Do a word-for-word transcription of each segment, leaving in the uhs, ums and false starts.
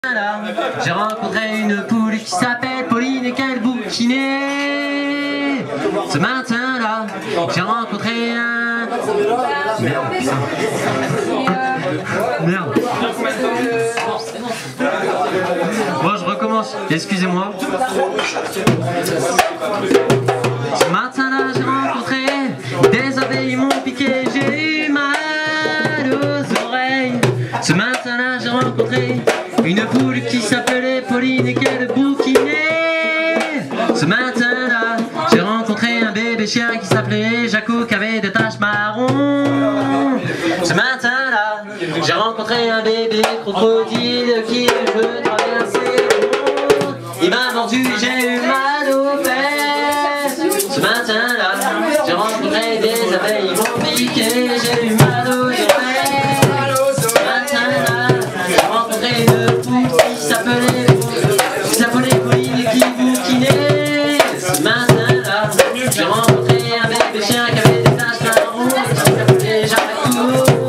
J'ai rencontré une poule qui s'appelle Pauline et qu'elle bouquinait. Ce matin-là, j'ai rencontré un... Merde, putain. Merde. Bon, je recommence. Excusez-moi. Ce matin-là, j'ai rencontré des abeilles, m'ont piqué, j'ai eu mal aux oreilles. Ce matin-là, j'ai rencontré une poule qui s'appelait Pauline et qu'elle bouquinait. Ce matin-là, j'ai rencontré un bébé chien qui s'appelait Jaco qui avait des taches marron. Ce matin-là, j'ai rencontré un bébé crocodile qui veut traverser le monde. Il m'a mordu, j'ai eu mal aux fesses. Ce matin-là, j'ai rencontré des abeilles, ils m'ont piqué, j'ai eu mal aux oreilles. Ce matin-là, j'ai rencontré une poule qui s'appelait qui s'appelait Pauline et qui bouquinait. Ce matin-là, j'ai rencontré un bébé chien qui avait des taches marron qui s'appelait Jaco.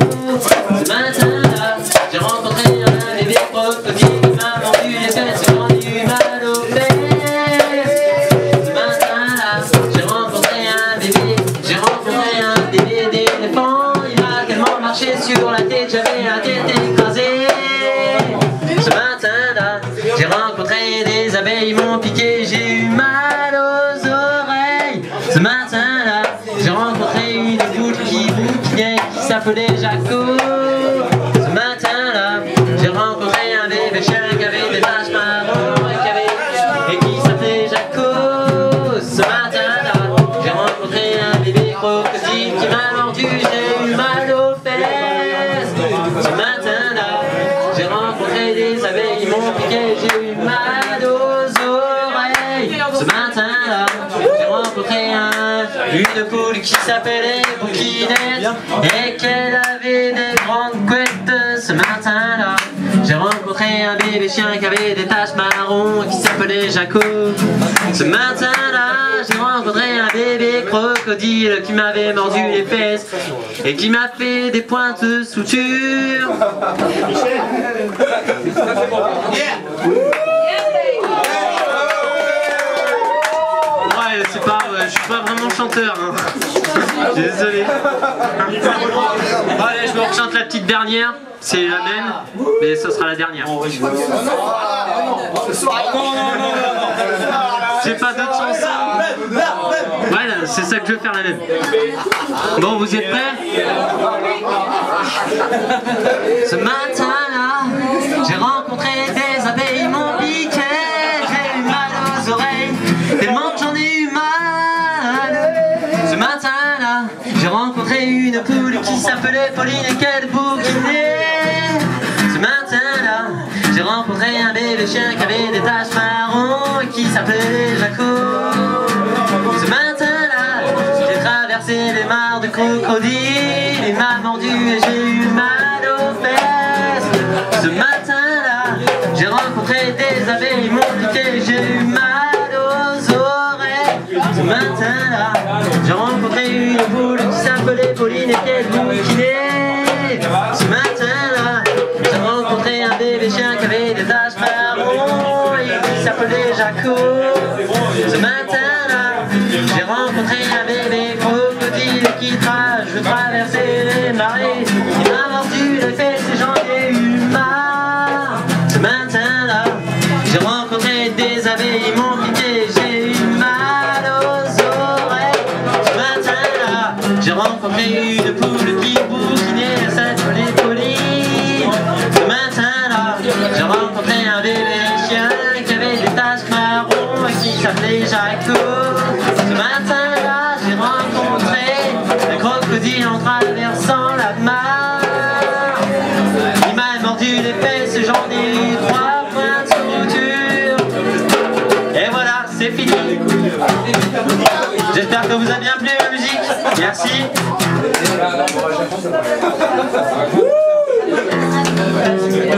Ce matin-là, j'ai rencontré un bébé crocodile qui m'a mordu les fesses et j'en ai eu mal aux fesses. Ce matin-là, j'ai rencontré un bébé, j'ai rencontré un bébé d'éléphant. Il a tellement marché sur la tête, j'avais la tête écrasée. Ce matin-là, j'ai rencontré des abeilles, ils m'ont piqué, j'ai eu mal aux oreilles. Ce matin-là, j'ai rencontré une poule qui bouquinait, qui s'appelait Jaco. Ce matin-là, j'ai rencontré un bébé chien qui avait des taches marron et qui, avait, et qui s'appelait Jaco. Ce matin-là, j'ai rencontré un bébé crocodile qui m'a mordu, j'ai eu mal aux fesses. Ce matin-là, j'ai rencontré des abeilles, ils m'ont piqué, j'ai eu mal aux oreilles. Ce matin-là, j'ai rencontré un, une poule qui s'appelait Bouquinette et qu'elle avait des grandes couettes. Ce matin-là, j'ai rencontré un bébé chien qui avait des taches marron qui s'appelait Jaco. Ce matin-là, j'ai rencontré un bébé crocodile qui m'avait mordu les fesses et qui m'a fait des pointes de suture. Ouais, c'est pas, euh, je suis pas vraiment chanteur, hein. Désolé. Bon, allez, je me rechante la petite dernière. C'est la même, mais ce sera la dernière. J'ai pas d'autres chansons. Voilà, c'est ça que je veux faire la même. Bon, vous êtes prêts? Ce matin-là, j'ai rencontré des abeilles, m'ont piqué, j'ai eu mal aux oreilles, tellement que j'en ai eu mal. Ce matin-là, j'ai rencontré une poule qui s'appelait Pauline et qu'elle bouquinait. Ce matin-là, j'ai rencontré un bébé chien qui avait des taches marron et qui s'appelait Jaco. Ce matin-là, j'ai traversé les mares de crocodile, il m'a mordu et j'ai eu mal aux fesses. Ce matin-là, j'ai rencontré des abeilles, ils m'ont piqué, j'ai eu mal aux oreilles. Ce matin-là, j'ai rencontré une poule qui s'appelait Pauline et qu'elle bouquinait. Ce matin-là, j'ai rencontré un bébé chien qui avait des taches marron et qui s'appelait Jaco. Ce matin-là, j'ai rencontré un bébé crocodile qui tra je traversais les marées. Il m'a mordu les fesses et j'en ai eu marre. Ce matin-là, j'ai rencontré des abeilles, ils m'ont piqué, j'ai eu mal aux oreilles. Ce matin-là, j'ai rencontré une poule qui bouquinait, elle s'appelait Pauline. Ce matin-là, j'ai rencontré un bébé chien qui avait des taches marron et qui s'appelait Jaco. Ce matin-là, j'ai rencontré un crocodile en traversant la mare. Il m'a mordu les fesses et j'en ai eu trois points de suture. Et voilà, c'est fini. J'espère que vous a bien plu la musique. Merci. Merci.